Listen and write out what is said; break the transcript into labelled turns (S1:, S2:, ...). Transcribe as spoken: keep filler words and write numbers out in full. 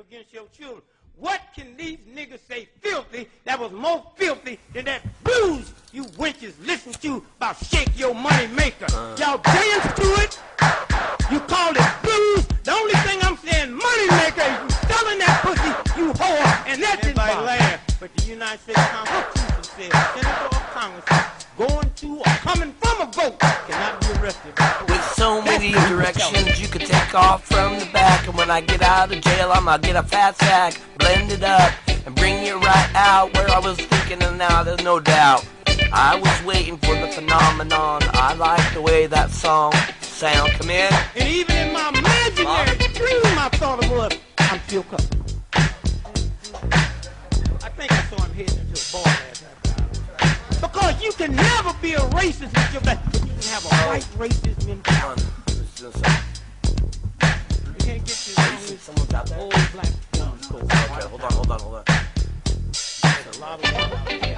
S1: against your children. What can these niggas say filthy that was more filthy than that blues you wenches listen to about Shake Your Money Maker? Uh. Y'all dance to it. You call it blues. The only thing I'm saying, money maker, is you selling that pussy, you whore, and that's it. Everybody laugh. But the United States Constitution says senator or congressman going to or coming from a vote cannot be arrested.
S2: With so many directions you could take off from the back, and when I get out of jail, I'm gonna get a fat sack, blend it up, and bring it right out where I was thinking, and now there's no doubt. I was waiting for the phenomenon. I like the way that song sound. Come in.
S1: And even in my imaginary dream, I thought it was, I'm still coming. I think I saw him heading into a bar last night. Because you can never be a racist with your black, but you can have a white racist mentality. You can't get to
S2: someone's out there.
S1: Old black.
S2: Okay, hold on, hold on, hold on.
S1: There's a lot of